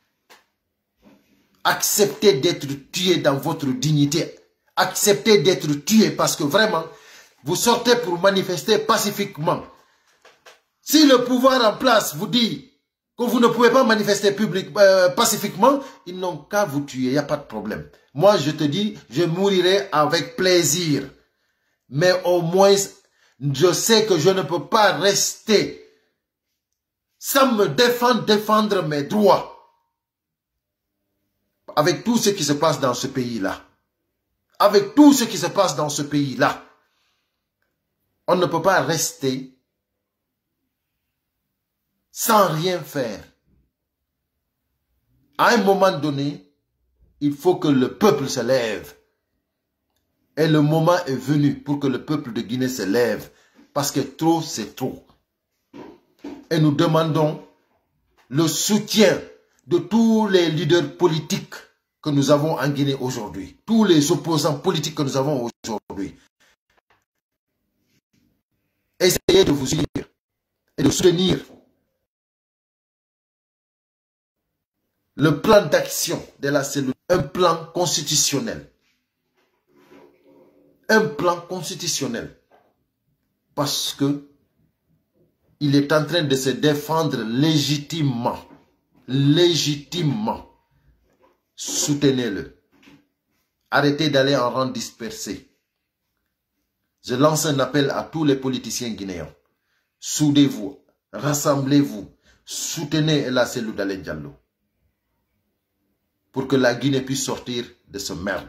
Acceptez d'être tué dans votre dignité. Acceptez d'être tué parce que vraiment, vous sortez pour manifester pacifiquement. Si le pouvoir en place vous dit que vous ne pouvez pas manifester public, euh, pacifiquement, ils n'ont qu'à vous tuer, il n'y a pas de problème. Moi, je te dis, je mourirai avec plaisir. Mais au moins, je sais que je ne peux pas rester sans me défendre, défendre mes droits. Avec tout ce qui se passe dans ce pays-là. Avec tout ce qui se passe dans ce pays-là, on ne peut pas rester sans rien faire. À un moment donné, il faut que le peuple se lève. Et le moment est venu pour que le peuple de Guinée se lève. Parce que trop, c'est trop. Et nous demandons le soutien de tous les leaders politiques que nous avons en Guinée aujourd'hui. Tous les opposants politiques que nous avons aujourd'hui. Essayez de vous unir et de soutenir le plan d'action de la cellule. Un plan constitutionnel. Un plan constitutionnel. Parce que il est en train de se défendre légitimement. Légitimement. Soutenez-le. Arrêtez d'aller en rang dispersé. Je lance un appel à tous les politiciens guinéens. Soudez-vous, rassemblez-vous, soutenez la cellule d'Alain Diallo. Pour que la Guinée puisse sortir de ce merde.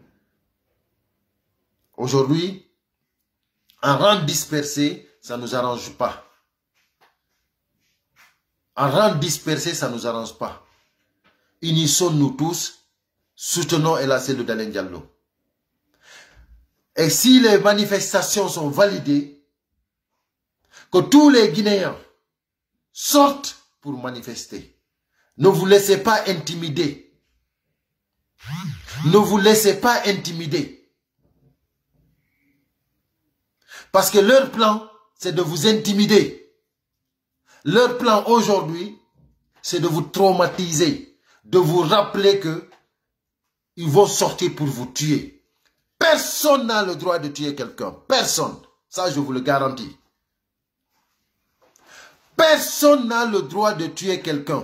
Aujourd'hui, en rang dispersé, ça ne nous arrange pas. En rang dispersé, ça ne nous arrange pas. Unissons-nous tous, soutenons la cellule d'Alain Diallo. Et si les manifestations sont validées, que tous les Guinéens sortent pour manifester. Ne vous laissez pas intimider. Ne vous laissez pas intimider. Parce que leur plan, c'est de vous intimider. Leur plan aujourd'hui, c'est de vous traumatiser. De vous rappeler que ils vont sortir pour vous tuer. Personne n'a le droit de tuer quelqu'un. Personne. Ça, je vous le garantis. Personne n'a le droit de tuer quelqu'un.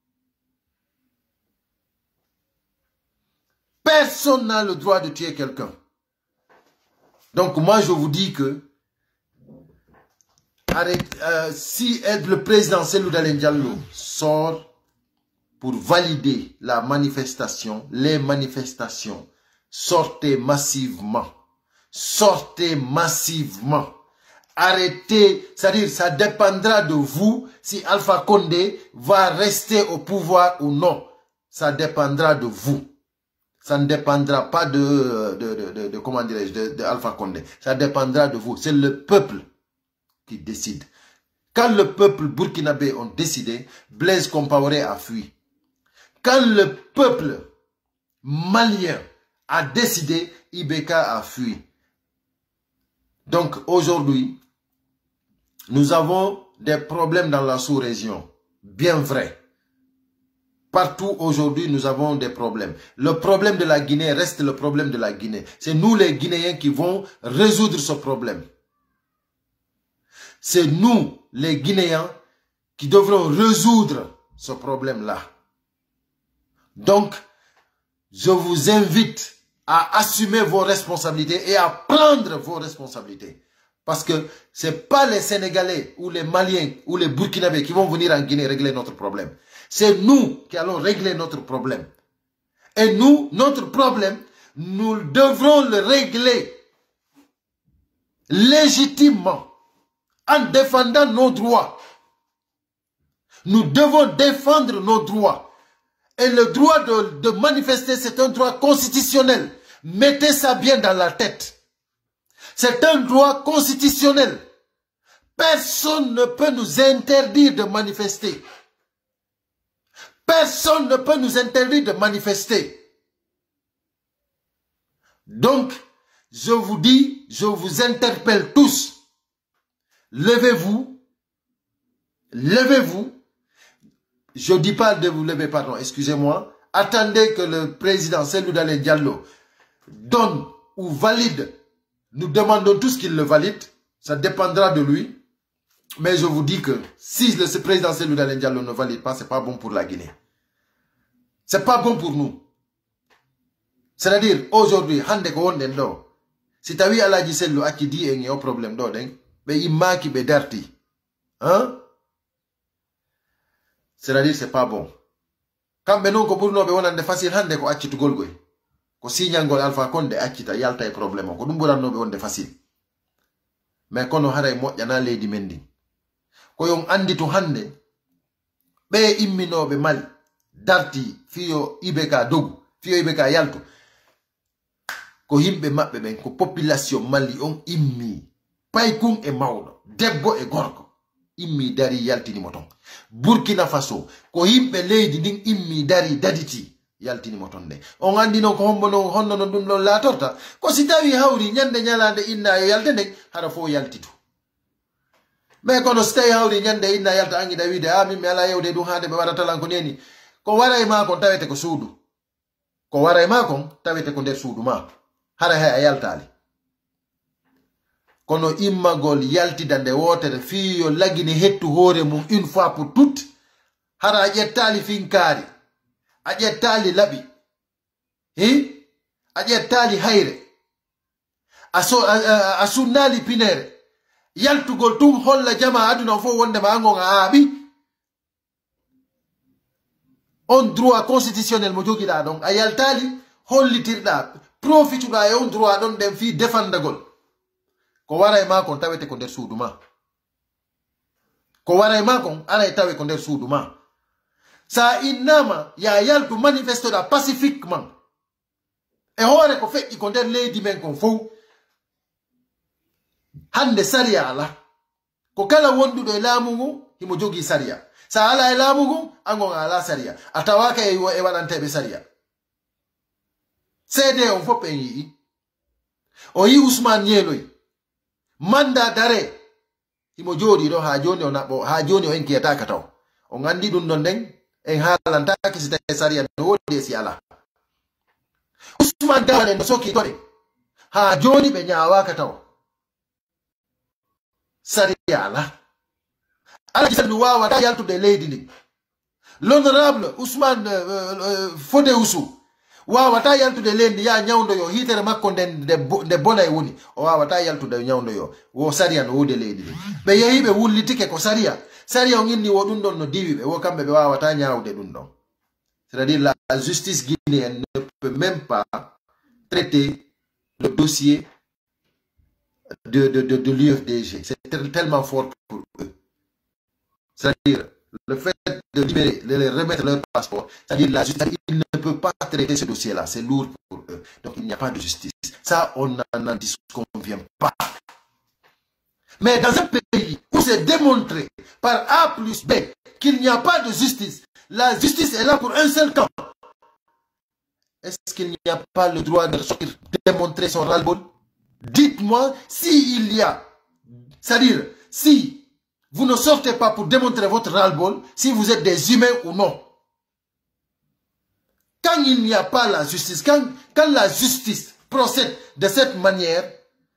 Personne n'a le droit de tuer quelqu'un. Donc moi, je vous dis que arrête, euh, si le président Cellou Dalein Diallo sort pour valider la manifestation, les manifestations, sortez massivement. Sortez massivement. Arrêtez, c'est-à-dire ça dépendra de vous si Alpha Condé va rester au pouvoir ou non. Ça dépendra de vous. Ça ne dépendra pas de, de, de, de, de comment dirais-je, de, de Alpha Condé. Ça dépendra de vous. C'est le peuple qui décide. Quand le peuple burkinabé ont décidé, Blaise Compaoré a fui. Quand le peuple malien a décidé, Ibeka a fui. Donc aujourd'hui, nous avons des problèmes dans la sous-région. Bien vrai. Partout aujourd'hui, nous avons des problèmes. Le problème de la Guinée reste le problème de la Guinée. C'est nous les Guinéens qui vont résoudre ce problème. C'est nous les Guinéens qui devront résoudre ce problème-là. Donc, je vous invite à assumer vos responsabilités et à prendre vos responsabilités. Parce que ce n'est pas les Sénégalais ou les Maliens ou les Burkinabés qui vont venir en Guinée régler notre problème. C'est nous qui allons régler notre problème. Et nous, notre problème, nous devrons le régler légitimement en défendant nos droits. Nous devons défendre nos droits. Et le droit de, de manifester, c'est un droit constitutionnel. Mettez ça bien dans la tête. C'est un droit constitutionnel. Personne ne peut nous interdire de manifester. Personne ne peut nous interdire de manifester. Donc, je vous dis, je vous interpelle tous. Levez-vous. Levez-vous. Je ne dis pas de vous lever, pardon, excusez-moi. Attendez que le président Cellou Dalein Diallo donne ou valide. Nous demandons tous qu'il le valide. Ça dépendra de lui. Mais je vous dis que si le président Cellou Dalein Diallo ne valide pas, ce n'est pas bon pour la Guinée. Ce n'est pas bon pour nous. C'est-à-dire, aujourd'hui, si tu as vu Aladji Cellou qui dit qu'il y a un problème, mais il manque de darti. Hein? C'est-à-dire, ce n'est pas bon. Quand nous avons des facile, hande ko acci tugol goy. Ko signangol Alpha Condé accita yalta e problème ko dum buranno be wonde facile. Mais kono haray moƴƴana leydi men ndi. Ko yon andi to hande be imminoɓe Mali darti fiyo Ibeka dogu, fiyo Ibeka yalto. Ko himɓe maɓɓe ɓen ko population Mali on immi paykun e mawɗo, debbo e gorko. Immi dari yaltini moton. Burkina Faso ko himɓe leydi ndin immi dari daditi yaltini moton de. On andi non ko hombo non honno non dum non latorta. Ko si tawi hawri nyande nyalande inna yo yalte ndek hara fo yaltitu. Mais kono so tawi hawri nyande inna yalta angi dawide a min mi ala yewde dum hande be warata lan ko neni. Ko wara e ma kon tawete ko suudu. Ko wara e ma kon tawete ko nder suudu ma. Hara hay a yaltali. Kono immagol yaltidande wotere fiyo lagini hettu hore mum une fois pour toutes. Hara a ƴettali finkari. A ƴettali laɓi. Hi? A ƴettali hayre. A, so, a, a, a sunnali pinere. Yaltugol tum holla jama aduna fo wonde ma angon a aaɓi. On droit constitutionnel mo jogiɗa ɗon. A yaltali hollitirɗa. Profituɗa e on droit ɗon ɗen fi defandagol. Ko wara e makon tawete ko nder suudu ma. Ko wara e makon ara e tawe ko nder suudu ma. Sa innama ya yaltu manifestoɗa pacifiquement. E hoore ko feƴƴi ko nder leydi men kon fof. Hande sariya ala. Ko kala wonduɗo e laamu ngu himo jogi sariya. Sa ala e laamu ngu angon ala sariya. A tawaka e waɗanteɓe sariya. Seede on fof en yii. O yi Ousmane Ñeeloy. Manda dare himo jodi do ha joni o nabbo ha joni o enkiyataka taw on andi dum non den en haalantaki si tawi sariya no wodi si ala Ousmane Dane no soki tode ha joni be nyaawaka taw sariya ala ala gisandu wawa ta yaltude leydi ndi l'honorable Ousmane uh, uh, Fodé Oussou wawata yaltude lendi ya nyawndo yo hitere makko den de bona e woni o wawata yaltude nyawndo yo wo sariya no wode leydi be yehi be wullitike ko sariya sariya on inni wo dum don no diwi be wo kambe be wawata nyawde dum don. C'est-à-dire la justice guinéenne ne peut même pas traiter le dossier de de de, de l'U F D G. C'est tellement fort pour eux. C'est-à-dire le fait de libérer, de les remettre leur passeport, c'est-à-dire la justice, ils ne peuvent pas traiter ce dossier-là, c'est lourd pour eux. Donc il n'y a pas de justice. Ça, on n'en disconvient pas. Mais dans un pays où c'est démontré par A plus B qu'il n'y a pas de justice, la justice est là pour un seul camp. Est-ce qu'il n'y a pas le droit de sortir, démontrer son ras-le-bol? Dites-moi s'il y a, c'est-à-dire, si vous ne sortez pas pour démontrer votre ras-le-bol, si vous êtes des humains ou non. Quand il n'y a pas la justice, quand, quand la justice procède de cette manière,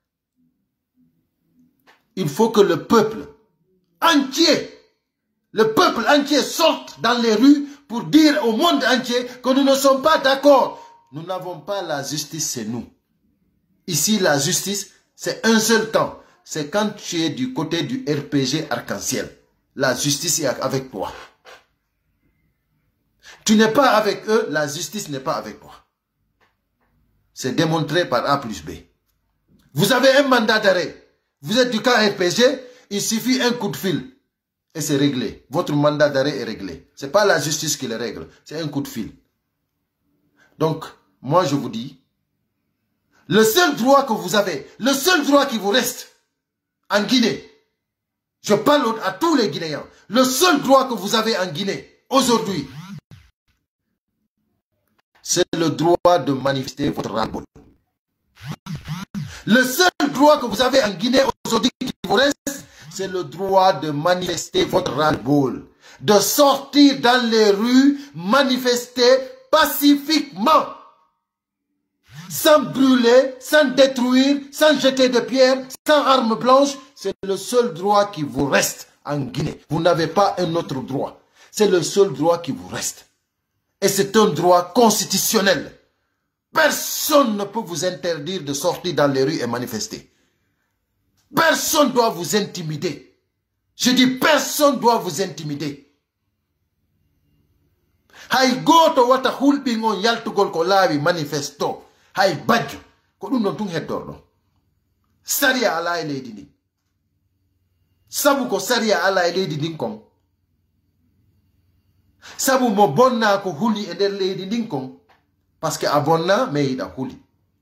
il faut que le peuple entier, le peuple entier sorte dans les rues pour dire au monde entier que nous ne sommes pas d'accord. Nous n'avons pas la justice, c'est nous. Ici, la justice, c'est un seul temps. C'est quand tu es du côté du R P G Arc-en-Ciel. La justice est avec toi. Tu n'es pas avec eux, la justice n'est pas avec toi. C'est démontré par A plus B. Vous avez un mandat d'arrêt. Vous êtes du camp R P G, il suffit un coup de fil. Et c'est réglé. Votre mandat d'arrêt est réglé. Ce n'est pas la justice qui le règle. C'est un coup de fil. Donc, moi je vous dis, le seul droit que vous avez, le seul droit qui vous reste en Guinée, je parle à tous les Guinéens, le seul droit que vous avez en Guinée, aujourd'hui, c'est le droit de manifester votre ras-le-bol. Le seul droit que vous avez en Guinée aujourd'hui qui vous reste, c'est le droit de manifester votre ras-le-bol. De sortir dans les rues, manifester pacifiquement. Sans brûler, sans détruire, sans jeter de pierres, sans armes blanches. C'est le seul droit qui vous reste en Guinée. Vous n'avez pas un autre droit. C'est le seul droit qui vous reste. Et c'est un droit constitutionnel. Personne ne peut vous interdire de sortir dans les rues et manifester. Personne ne doit vous intimider. Je dis personne ne doit vous intimider. Hay goto wata hulɓin on yaltugol ko laawi manifesto. Hay badjo. Ko ɗum non tun heddorɗo. Sariya ala e leydi ndin. Sabu ko sariya ala e leydi ndin kon. Sabu mo bonna ko huli e nder leydi ndin kon. Parce que a bonna me yiɗa huli.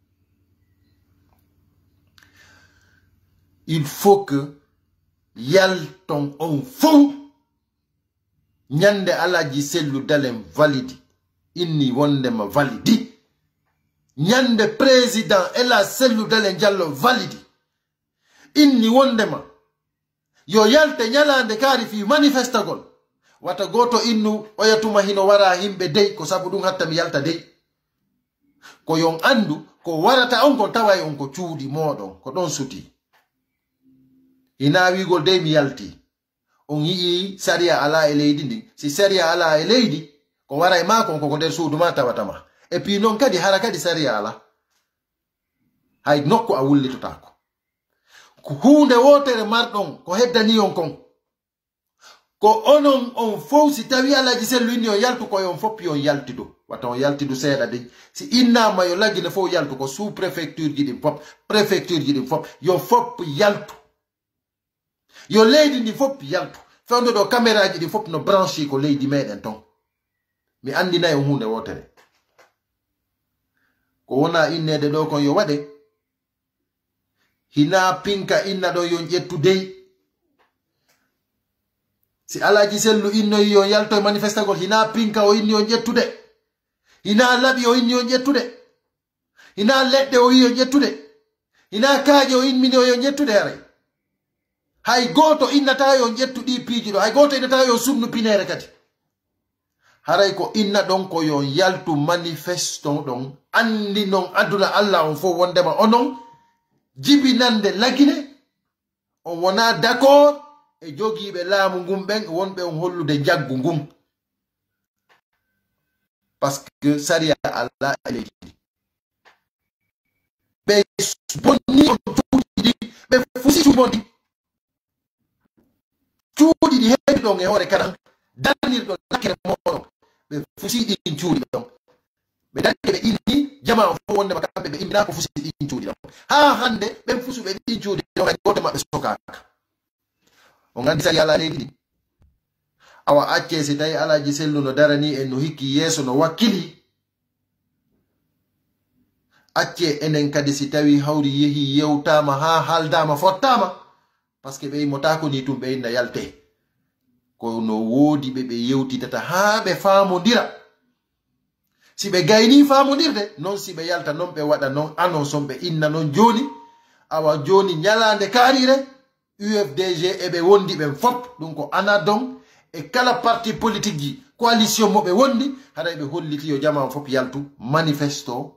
Il faut que yalton on fou. Nyande Alaji Sellu Dalem validi. Inni wondema validi. Nyande président Ela Sellu Dalem Diallo validi. Inni wondema. Yo yalte nyalande kari fi manifestagol. Wata goto innu oyatuma hino wara himbe dey ko sabu dum hatta mi yalta dey. Ko yon andu ko warata on ko tawai on ko cuudi modon ko don suti. Ina wigol dey mi yalti. On yi sariya ala e leydi ndi. Si sariya ala e leydi ko wara e mako ko nder suudu ma tawatama. E pi non kadi hara kadi sariya ala. Hay nokku a wullitotako. Ko hunde wotere mardon ko heddani on kon. Ko onon on fof si tawi Alaji Sellu inni on yaltu ko on foppi on yaltido. Wata on yaltido seeda de. Si innama yo lagine fo yaltu ko sous préfecture ji ɗin fop, préfecture ji ɗin fop, yo fop yaltu. Yo leydi ndi fop yaltu. Fewndo do caméra ji ɗi fop no branchi ko leydi meɗen ton. Mi andina e hunde wotere. Ko wona innede ɗo kon yo waɗe. Hina pinka inna ɗo yon ƴettu dey. Si Alaji Sellu innoyi yon yalto e manifestagol, hina pinka o inni yon ƴettude. Hina laɓi o inni yon ƴettude. Hina leɗɗe o yi yon ƴettude. Hina kaaje o inni o yon ƴettude haray. Hay goto innata yon ƴettu ɗi piiji ɗo. Hay goto innata yon sumnu pinere kadi. Haray ko inna ɗon ko yon yaltu manifeston ɗon. Andi non aduna Allah on fo wondema onon. Jibinande lagine. On wona d'accord. E jogiiɓe laamu ngun ɓen wonɓe on hollude jaggu ngun. Parce que sariya Allah e leydi ndi. Ɓe bonni on cuuɗi ɗi. Ɓe fusi cuuɗi. Cuuɗi ɗi heewi ɗon e hoore kaɗan. Darnirɗon lakkere moɗon. Ɓe fusi ɗin cuuɗi ɗon. Ɓe dani ɓe inni jama o fof wondema kamɓe ɓe immina ko fusi ɗin cuuɗi ɗon. Haa hande ɓen fusuɓe ɗin cuuɗi ɗon kadi goto maɓɓe sokaka. On gandi sari ala leydi ɗi. Awa acce si tawi Alaji Sellu no darani en no hikki yeeso no wakkili. Acce enen kadi si tawi hawri yehi yewtama ha haldama fottama. Parce que ɓe immotako ni tum ɓe inna yalte. Ko no woodi ɓe ɓe yewtitata ha ɓe famodira. Si ɓe gayni famodirde, non si ɓe yalta non ɓe waɗa non annonce on ɓe inna non joni. awa joni nyalande karire U F D G ebe wondi be fop donc ko anadon e kala parti politique ji coalition mo be wondi hada be holliti yo jama fop yaltu manifesto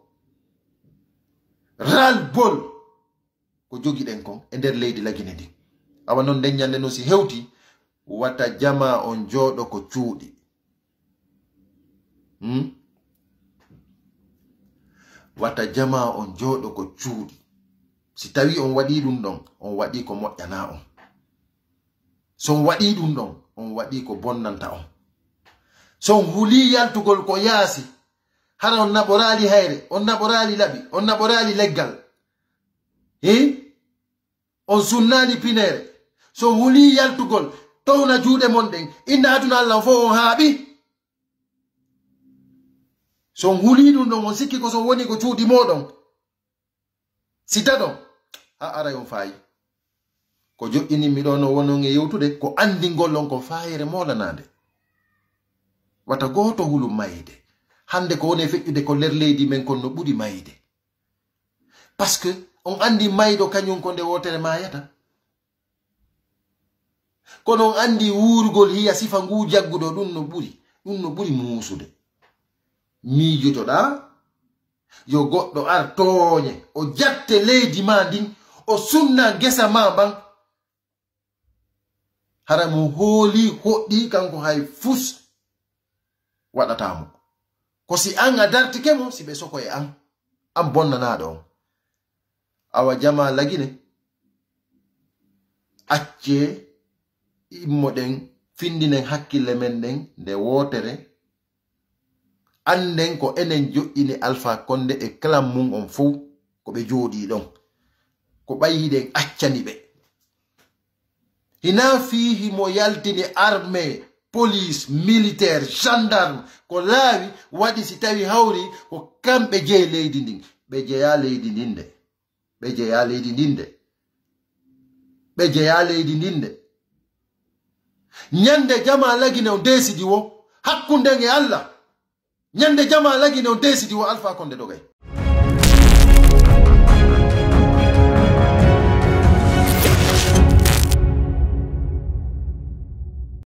ral bol ko jogi den kon e der leydi lagine di awa non den nyande no si hewti wata jama on jodo ko cuudi hmm? wata jama on jodo ko cuudi si tawi on wadi dum don on wadi ko moƴƴana on so on wadi dum don on wadi ko bonnanta on so on huli yaltugol ko yaasi hara on naborali hayre on naborali labi on naborali leggal eh on sunnani pinere so huli yaltugol towna juude mon den inna aduna Allah fo on haabi so on huli dum don on sikki ko so woni ko cuudi modon sitado a ara on fayi ko joddini mi do no wono nge yewtude ko andi gollon ko faayere molanande wata goto hulu mayde hande ko woni feƴƴude ko ler leydi men kon no budi mayde parce que on andi maydo kanyum ko nde wotere mayata kono on andi wurgol hiya sifa ngu jaggudo dum no buri dum no buri muusude miijotoda yo goddo ar toñe o jatte leydi ma din o sunna gesa ma ban haramu holi hoddi kanko hay fus wadatamo ko si an adartike mo si be soko e an am bonnana do awa jama lagine acce immoden findinen hakkille men den de wotere anden ko enen jo'ini Alpha Condé e clan mum on fou ko be jodi don ko bayiden accani be hina fihi mo yaltini armée police militaire gendarme ko laawi wadi si tawi hawri ko kambe je leydi ndin be jeya leydi ndinde be jeya leydi ndinde be jeya leydi ndinde nyande jama lagine on desidi wo hakkunde nge Allah nyande jama lagine on desidi wo Alpha Condé dogay